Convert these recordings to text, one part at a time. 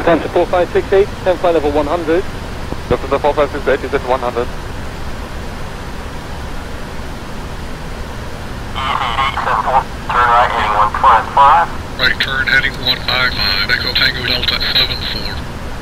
Descent to 4568, 10 flight level 100. Descent to 4568, is at 100. Turn right heading 155. Right turn heading 155, Echo Tango Delta 74.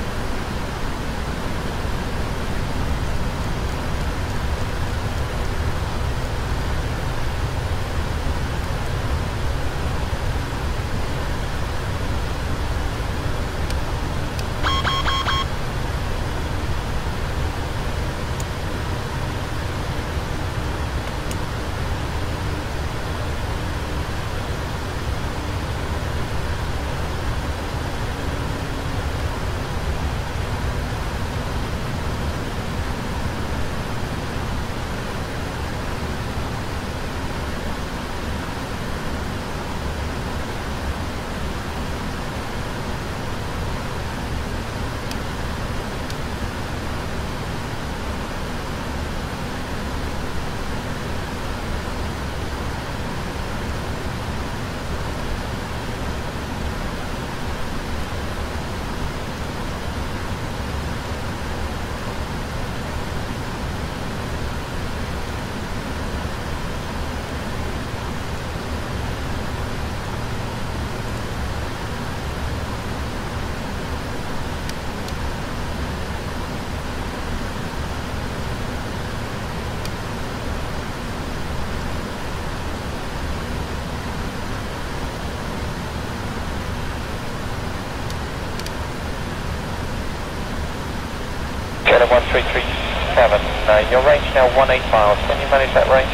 Get 1337, your range now 18 miles, can you manage that range?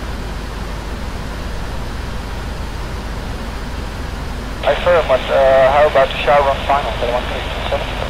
Affirmative, how about the shower run final for the 1327?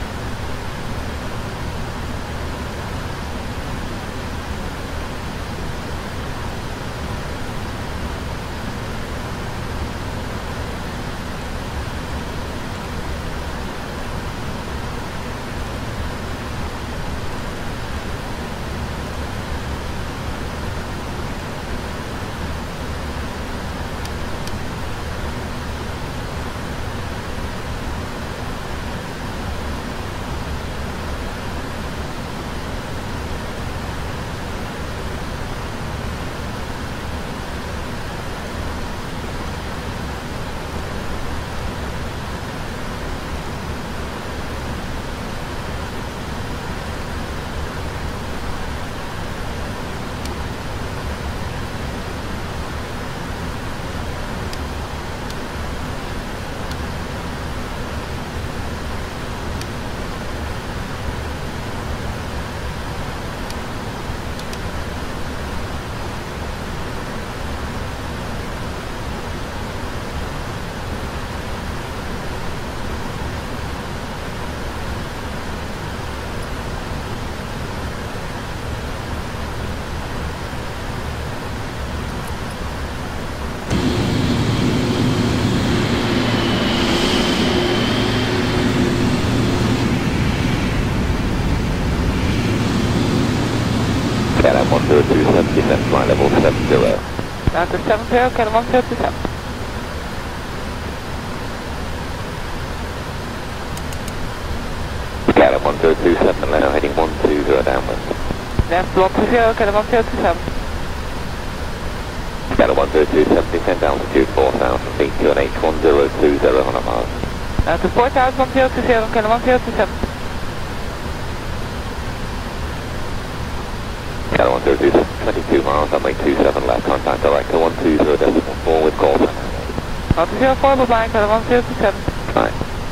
KLM 1027, descent flight level 70. After 70, KLM 1027. KLM 1027, now heading 120 downwind. Left 120, KLM 1027. KLM 1027, descent altitude 4,000 feet to an H1020 on a mile. After 4000, 1027, KLM 1027. KLM 1027, 22 miles, runway 27 left, contact director 120.4 with call center. 104, bye-bye, KLM 1027. Right.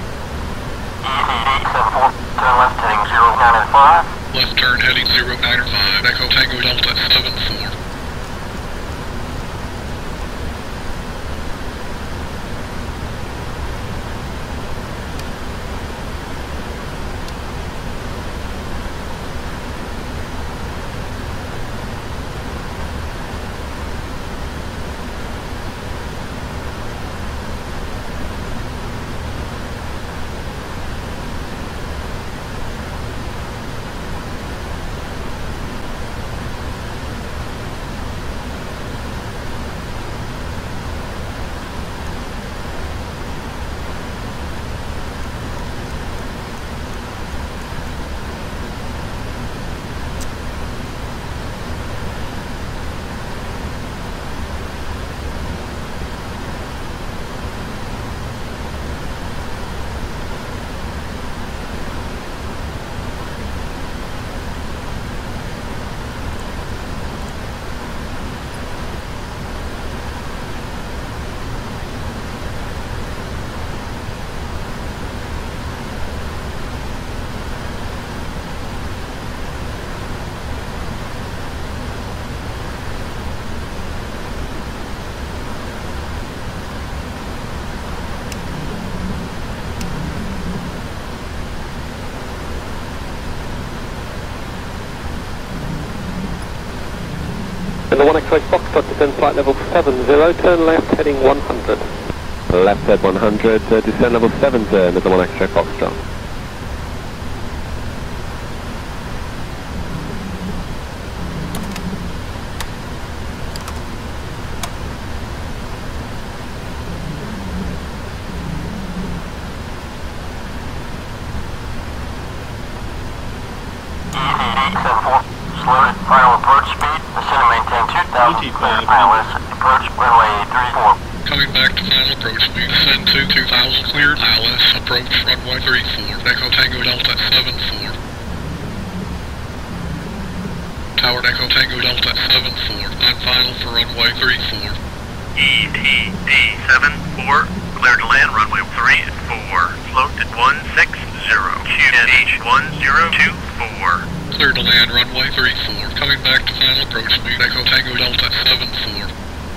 Turn left heading 095. Left turn heading 095, Echo Tango Delta 74. And the 1 X-ray Foxtrot descend flight level 70, turn left heading 100. Left head 100, descend level 70 into the 1 X-ray Foxtrot. Slowed final approach speed, descend and maintain 2,000, clear ILS, approach runway 34. Coming back to final approach speed, descend to 2,000, cleared ILS, approach runway 34, Echo Tango Delta 74. Tower Echo Tango Delta 74, on final for runway 34. ETD 74, cleared to land runway 34, sloped at 160, QNH 1024. Cleared to land runway 34, coming back to final approach speed, Echo Tango Delta 74.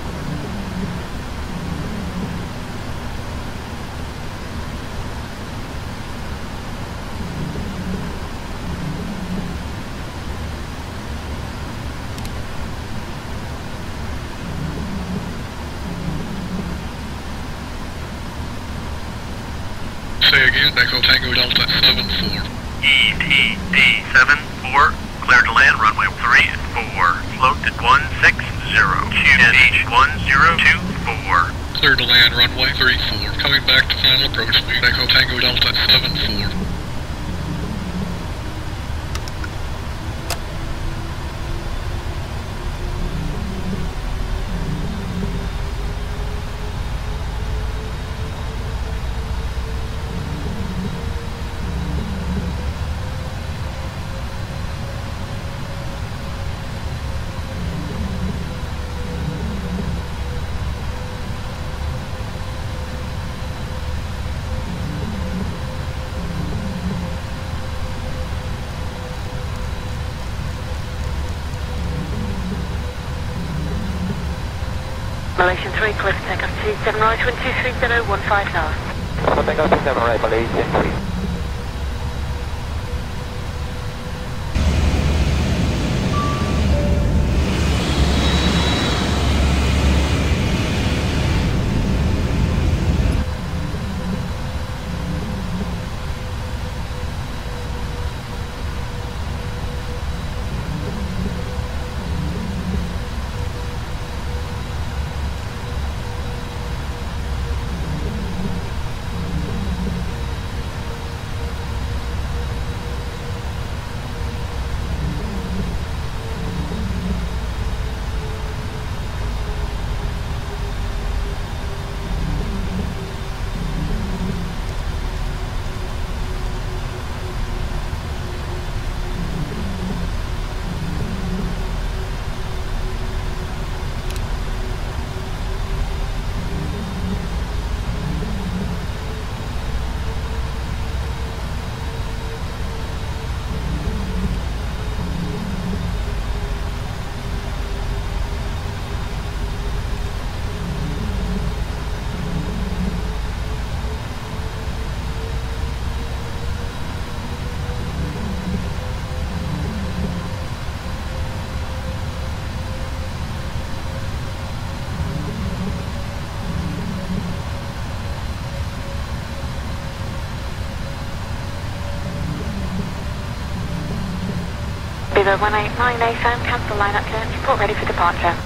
Say again, Echo Tango Delta 74. ETD 74, cleared to land runway 34, sloped at 160, QNH 1024. Cleared to land runway 34, coming back to final approach speed, Echo Tango Delta 74. Malaysian 3, clear for takeoff 27 right, 1230, 15 now. Tango 27 right, Malaysian 3. Below 189 ASAM, cancel line up clearance, report ready for departure.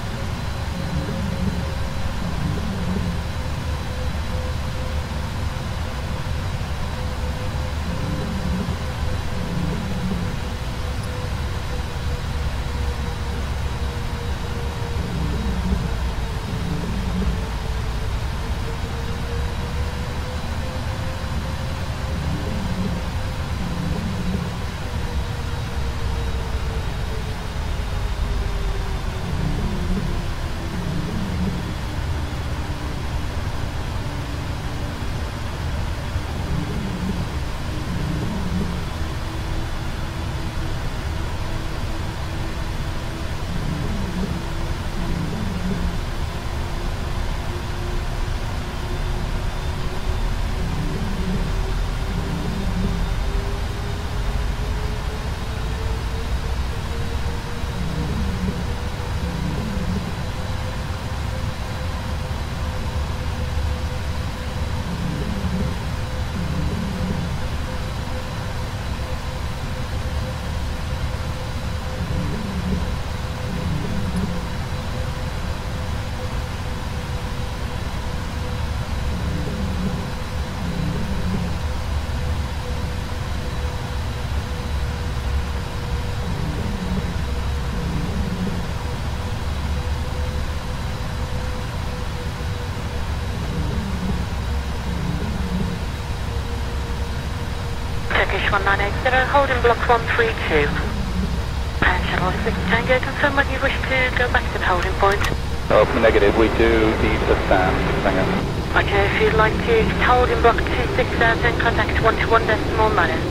1980, holding block 132. And Shuttle 6 Tango, confirm when you wish to go back to the holding point. Negative, we do need to stand. Tango. Okay, if you'd like to hold in block 26000, contact 121.9.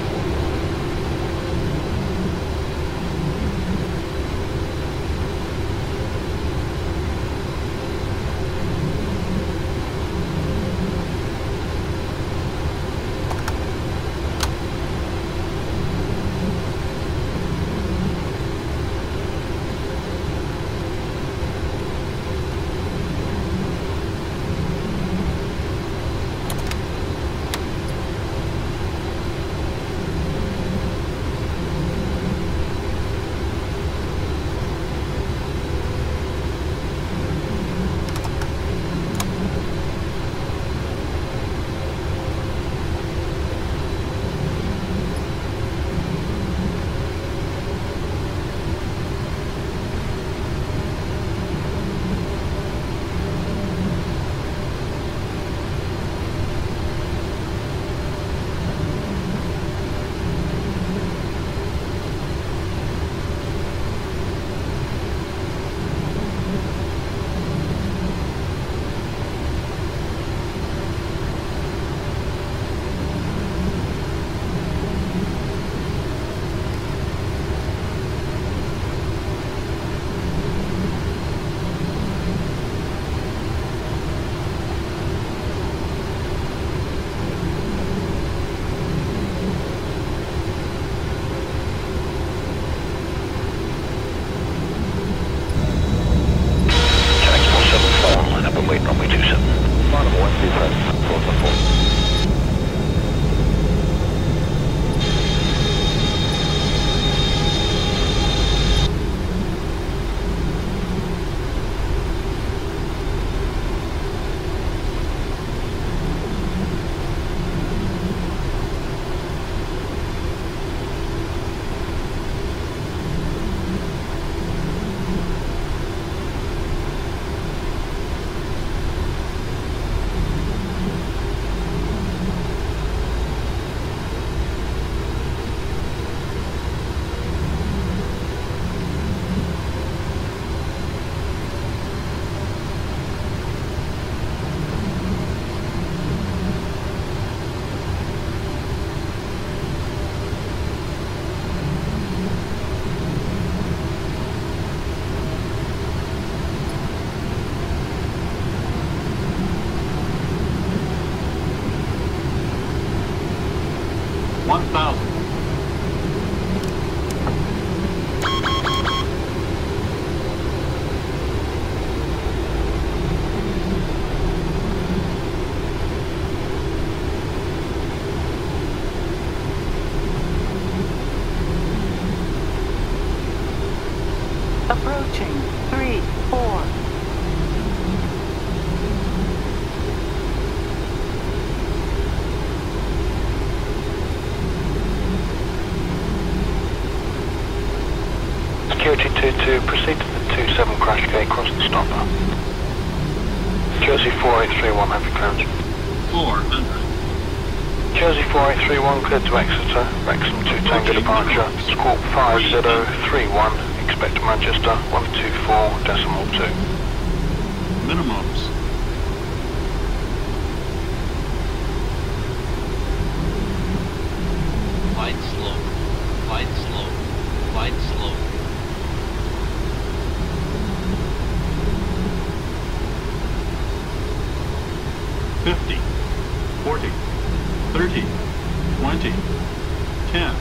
Approaching 3-4. Security 22, proceed to the 27 crash gate, cross the stopper. Jersey 4831, have your clearance. 400. Jersey 4831, cleared to Exeter, Wrexham 2 Tango departure, Squawk 5031, expect Manchester 124.2. Minimums. Light slow, light slow, light slow. $50, $40, $30, $20, $10.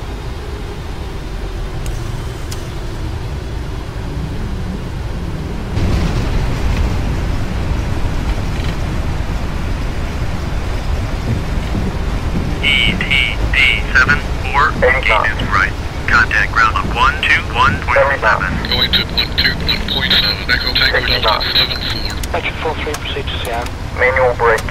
ETD-74, gate is right. Contact ground on 121.7. Going to 121.7, Echo Tango Delta 74. Metric 43, proceed to Seattle. Manual brake.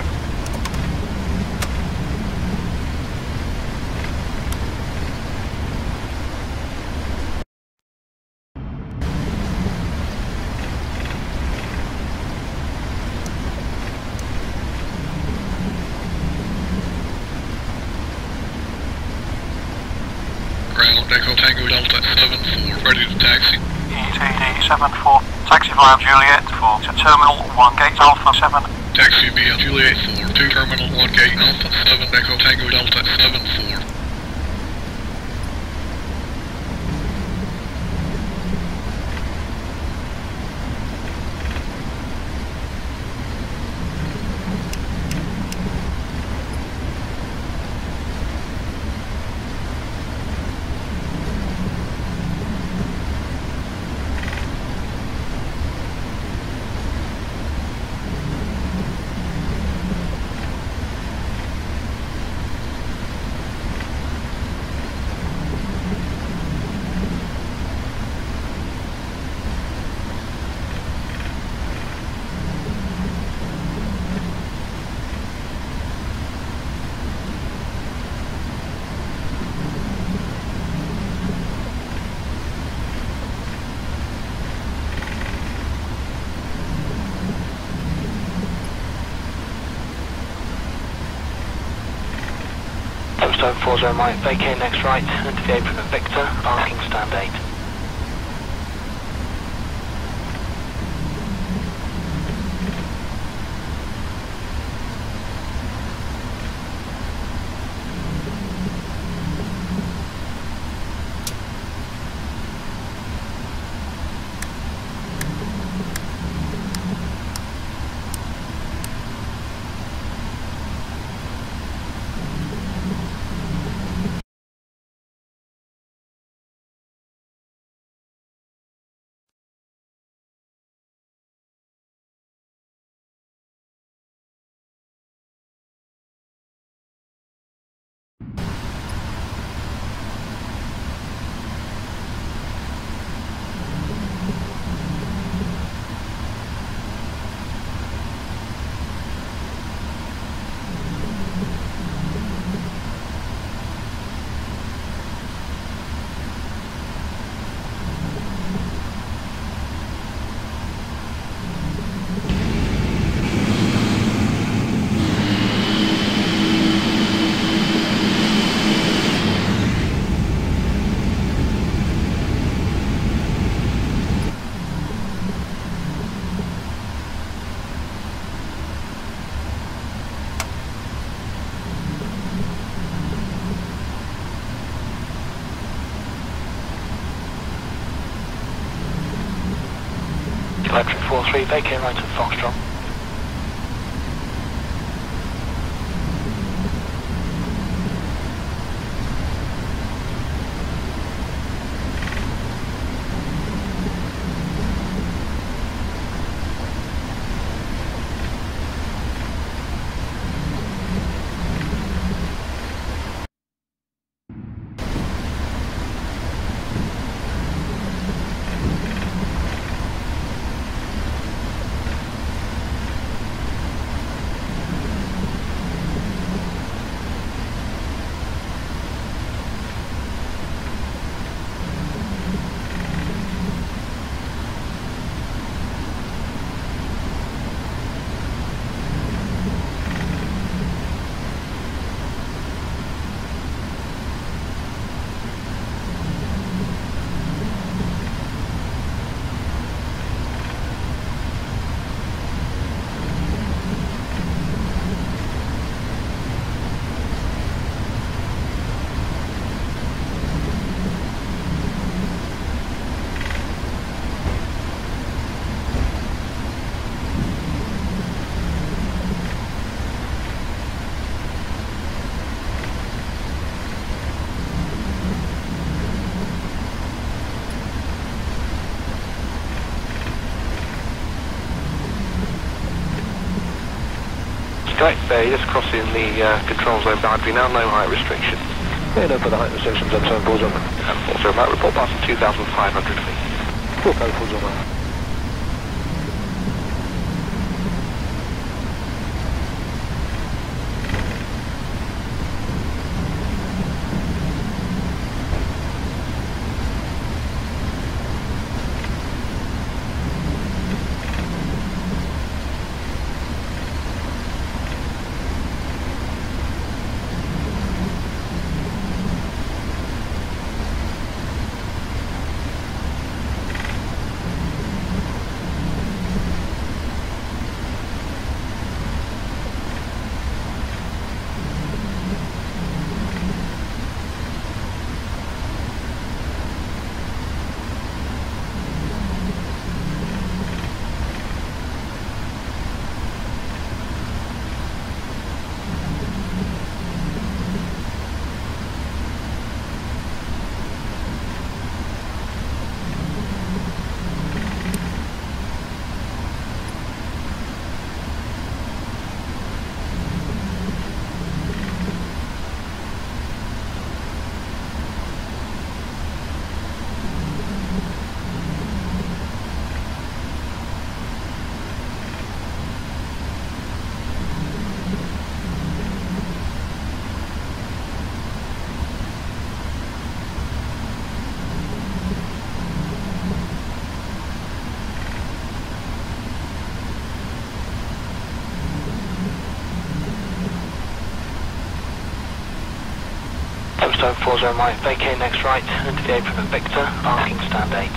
Echo Tango Delta 74, ready to taxi. ETD 74, taxi via Juliet 4 to Terminal 1 Gate Alpha 7. Taxi via Juliet 4 to Terminal 1 Gate Alpha 7, Echo Tango Delta 74. Stone 40 Mike, vacate next right, into the apron of Victor, parking stand 8. Electric 43, vacate right at Foxtrot. Correct, you're just crossing the control zone boundary now, no height restriction. Yeah, no further height restrictions on zone 40 Mike. And 40 Mike, report passing 2,500 feet. Full code 40 Mike. Zone 40 right, vacate next right, into the apron of Victor, parking stand 8.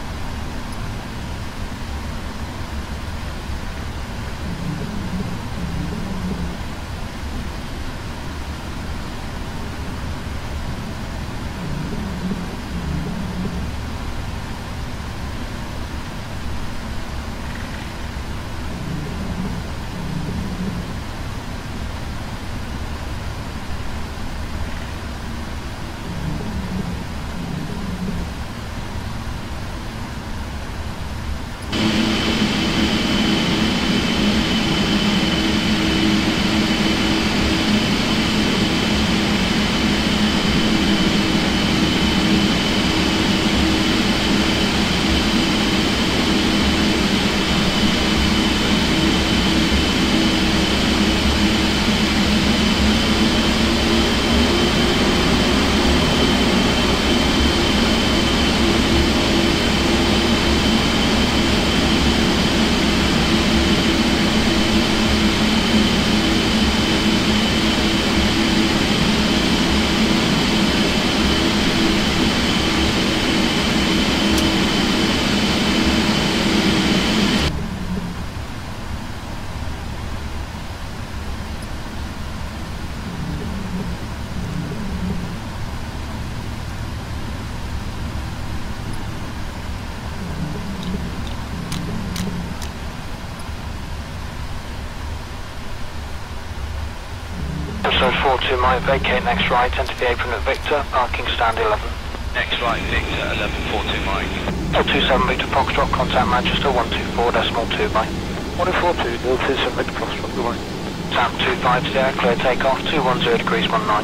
Zone 42 right, vacate next right, enter the apron at Victor, parking stand 11. Next right, Victor, 1142 Mike. 027 Victor Foxtrot, contact Manchester 124.2 by. 142, 027 Victor Foxtrot, goodbye. Tap 25 to the air, clear takeoff, 210 degrees 19.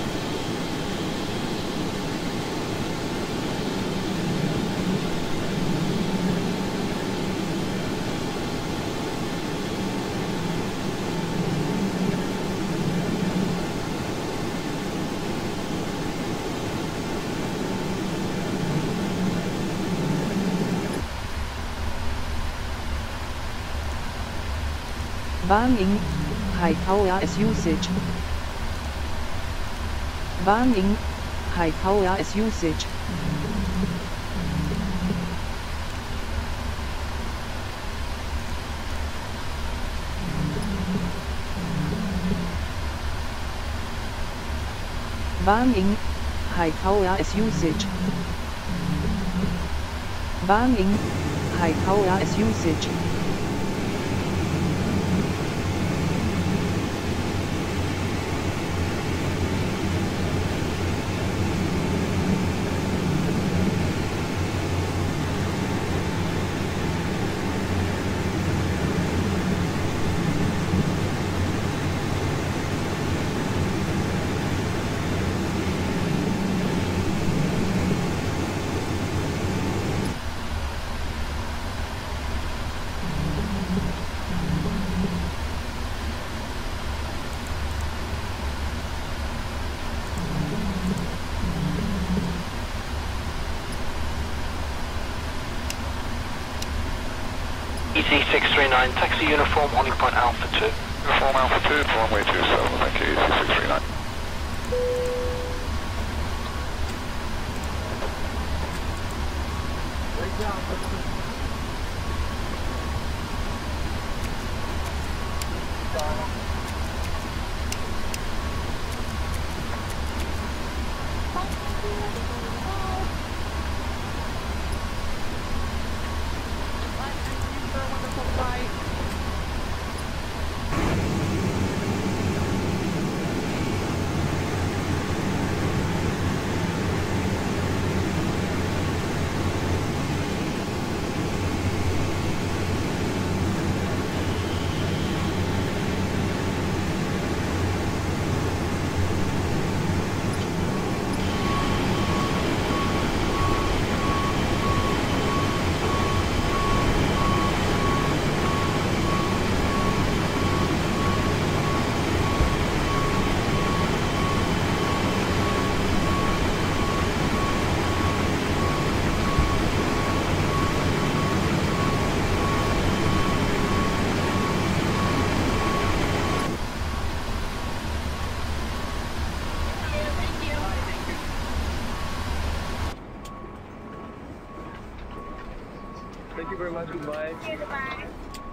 Warning, high power as usage. Warning, high power as usage. Warning, high power as usage. Warning, high power as usage. EC639, taxi uniform, Honey Point Alpha 2. Uniform Alpha 2, runway 27, thank you, EC639. very much. Goodbye. Goodbye.